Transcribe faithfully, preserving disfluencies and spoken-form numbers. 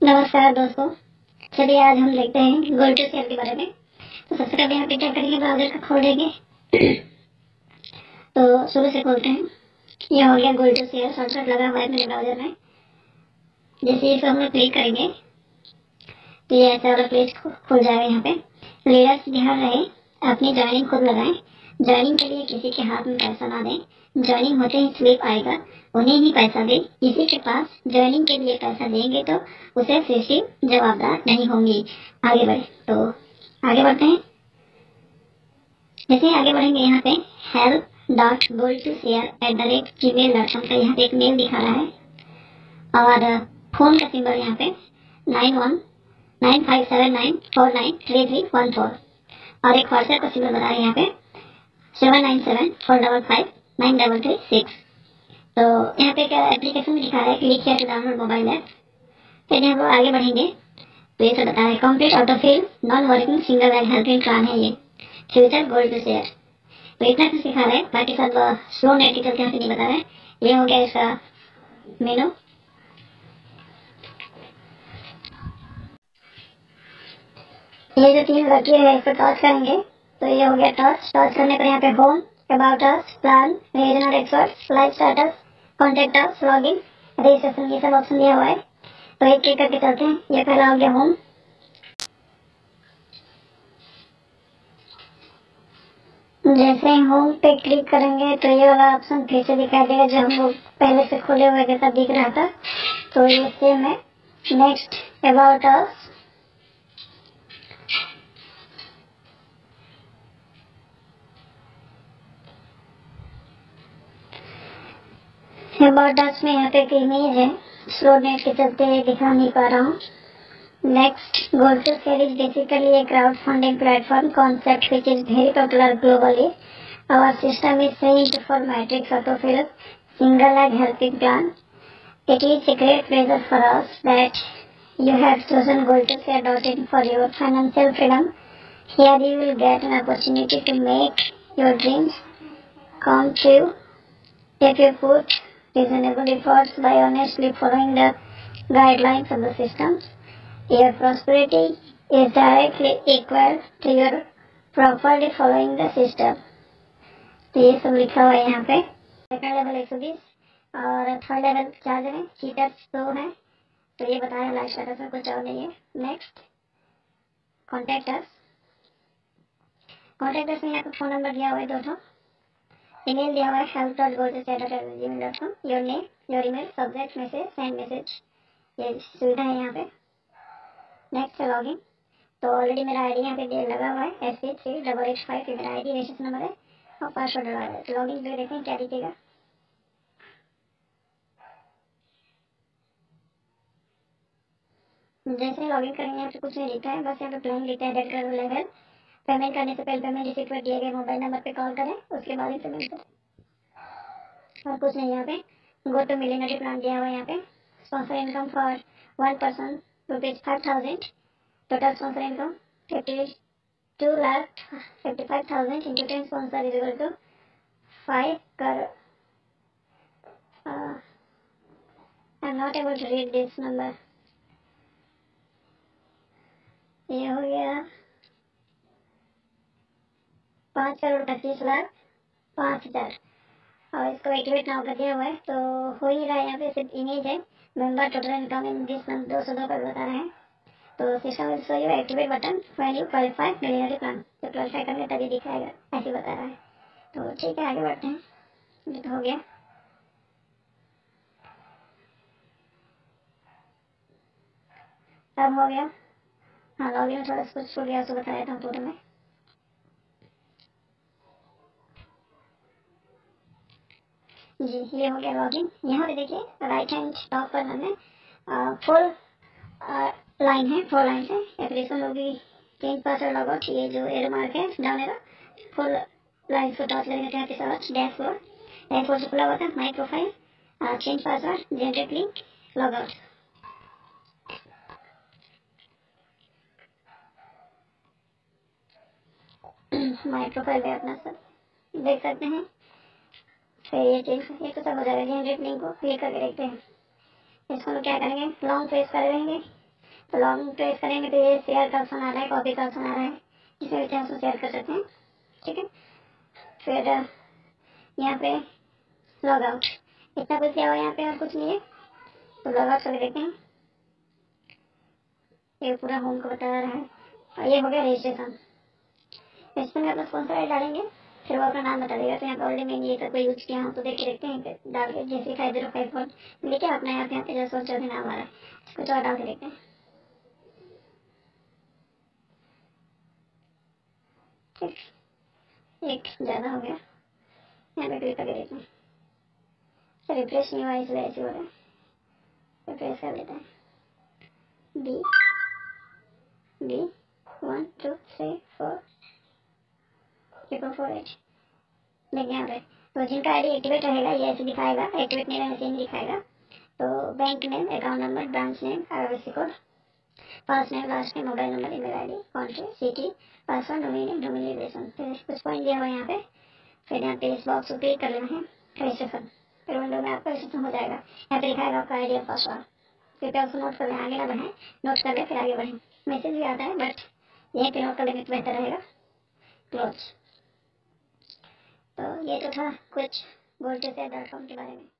नमस्कार दोस्तों, चलिए आज हम देखते हैं गोल्ड टू शेयर के बारे में। तो सबसे पहले यहाँ पे क्या करेंगे, ब्राउजर का खोल देंगे। तो शुरू से खोलते हैं। यह हो गया गोल्ड टू शेयर, शॉर्टकट लगा हुआ है मेरे ब्राउजर में। जैसे इसको हम लोग क्लिक करेंगे तो ये ऐसा वाला पेज खुल जाएगा। यहाँ पे लीडर्स ध्यान रहे, अपनी ज्वाइनिंग खुद लगाएं। ज्वाइनिंग के लिए किसी के हाथ में पैसा ना दें। ज्वाइनिंग होते ही स्लिप आएगा, उन्हें ही पैसा दें। किसी के पास ज्वाइनिंग के लिए पैसा देंगे तो उसे सिस्टम जवाबदार नहीं होंगी। आगे बढ़े तो आगे बढ़ते हैं। जैसे आगे बढ़ेंगे यहाँ पे help dot gold to share at the rate ji mail dot com का यहाँ पे एक मेल दिखा रहा है और फोन का सिंबल यहाँ पे nine one nine five seven nine four nine three three one four और एक व्हाट्सएप का सिंबल बता रहे हैं यहाँ पे seven nine seven four double five nine double three six. तो यहाँ पे एक एप्लीकेशन दिखा रहा है, क्लिक किया तो डाउनलोड मोबाइल ऐप। फिर यहाँ पर आगे बढ़ेंगे तो ये सब बता रहा है complete autofill non working single line helping plan है ये फ्यूचर गोल्ड टू शेयर। तो इतना कुछ सिखा रहा है, बाकी सब स्लो नेट के यहाँ पे नहीं बता रहा है। ये हो गया इसका मेनू। ये जो तीन लकीर है इसको टच करेंगे तो ये हो गया टच। टच करने पर यहाँ पे home, about us, plan, regional expert, life status, contact us, login, registration, ये सब ऑप्शन दिया हुआ है। तो एक क्लिक करके चलते हैं। ये पहला हो गया होम। जैसे होम पे क्लिक करेंगे तो ये वाला ऑप्शन फिर से दिखाई देगा जो हम लोग पहले से खोले हुए जैसा दिख रहा था। तो ये सेम है। Next about us, about us में यहाँ पे एक इमेज है, स्लो नेट के चलते दिखा नहीं पा रहा हूँ। Next gold to share is basically a crowdfunding platform concept which is very popular globally. Our system is meant for matrix autofill single leg helping plan. It is a great pleasure for us that you have chosen gold to share dot in for your financial freedom. Here you will get an opportunity to make your dreams come true if you put reasonable efforts by honestly following the guidelines of the system. Your prosperity is directly equal to your properly following the system. तो ये सब लिखा हुआ है यहाँ पे। Second level एक सौ बीस और थर्ड लेवल चार्ज है, चीटर्स दो है। तो ये बताया लाइफ स्टाटस में कुछ और नहीं है। Next contact us. Contact us में यहाँ पे फोन नंबर दिया हुआ है दो ठो। ईमेल दिया हुआ है help dot gold to share dot G mail dot com. Your name, your email, subject message, send message, ये सुविधा है यहाँ पे। Next login. तो ऑलरेडी मेरा आईडी यहाँ पे लगा हुआ है S P three double eight five, ये मेरा आईडी रजिस्ट्रेशन नंबर है और पासवर्ड डला है। तो लॉगिन पे देखते हैं क्या दिखेगा। जैसे लॉगिन करेंगे यहाँ पे कुछ नहीं लिखा है, बस यहाँ पे प्लान लिखा है डेट कर लेवल। पेमेंट करने से पहले पेमेंट रिसीट पर दिए गए मोबाइल नंबर पे कॉल करें, उसके बाद ही पेमेंट करें और कुछ नहीं। यहाँ पे गो टू मिलियनरी प्लान दिया हुआ है। यहाँ पे sponsor income for one person rupees five thousand, total sponsor income fifty two lakh fifty five thousand into ten sponsor is equal to five कर। I am not able to read this number. ये हो गया पाँच करोड़ पच्चीस लाख पाँच हजार और इसको एक्टिवेट नाउ कर दिया हुआ है। तो हो ही रहा है। यहाँ पे सिर्फ इमेज है। Member total income in this month दो सौ दो का बता रहे हैं। तो system will show you activate button when you qualify millionaire plan. तो क्वालिफाई करेंगे तभी दिखाएगा, ऐसे बता रहा है। तो ठीक है, आगे बढ़ते हैं। ये तो हो गया। अब हो गया। हाँ, लॉगिन में थोड़ा कुछ छूट गया, उसको बता देता हूँ पूरे में। जी, ये हो गया लॉगिन। यहाँ पे देखिए राइट हैंड टॉप पर हमें फोर लाइन है, फोर लाइन है। एप्लीकेशन होगी चेंज पासवर्ड लॉग आउट, ये जो एरो मार्क है डाउन एरो, फोर लाइन को टच करेंगे तो यहाँ पे सर्च डैशबोर्ड, डैशबोर्ड से खुला हुआ था my profile, change password, generate link, log out. My profile पे अपना सब देख सकते हैं। फिर ये चेंज ये तो सब हो जाएगा। जनरेट लिंक को क्लिक करके देखते हैं। इसको हम क्या करेंगे, लॉन्ग प्रेस कर लेंगे तो लॉन्ग प्रेस करेंगे तो ये शेयर का ऑप्शन आ रहा है, कॉपी का ऑप्शन आ रहा है, जिसमें भी चाहे उसको शेयर कर सकते हैं। ठीक है, फिर यहाँ पे लॉग आउट, इतना कुछ क्या हुआ यहाँ पे और कुछ नहीं है, तो लॉग आउट करके देखते हैं। ये पूरा होम को बता रहा है और ये हो गया रजिस्ट्रेशन। रजिस्ट्रेशन में अपना कौन सा राइट डालेंगे, फिर वो अपना नाम बता देगा। तो यहाँ पे ऑलरेडी मैंने ये सब यूज किया हूँ, तो देख के देखते हैं डाल के, जैसे फाइव जीरो फाइव फोर लेके अपना यहाँ पे यहाँ पे जैसे चौधरी नाम आ रहा है, कुछ और डाल के देखते हैं। ठीक, एक ज़्यादा हो गया, यहाँ पे क्लिक करके देखते हैं। तो रिफ्रेश नहीं हुआ इसलिए ऐसे हो रहा है, रिफ्रेश कर लेते हैं। B B one two three four triple four eight, देखिए यहाँ पे तो जिनका आईडी एक्टिवेट रहेगा ये ऐसे दिखाएगा, एक्टिवेट नहीं रहने से नहीं दिखाएगा। तो bank name, account number, branch name, IFSC code, first name, last name, mobile number, email ID, country, city, password, domain, denomination. तो कुछ पॉइंट दिया हुआ है यहाँ पे। फिर यहाँ पे इस बॉक्स को क्लिक कर लेना है, रजिस्ट्रेशन। फिर विंडो में आपका रजिस्ट्रेशन हो जाएगा। यहाँ पे लिखाएगा आपका आईडी और पासवर्ड, कृपया उसको नोट कर लें, आगे ना बढ़ें, नोट कर लें फिर आगे बढ़ें। मैसेज भी आता है बट यहीं पे नोट कर लेंगे तो बेहतर रहेगा। क्लोज। तो ये तो था कुछ गोल्ड ट्रेड डॉट कॉम के बारे में।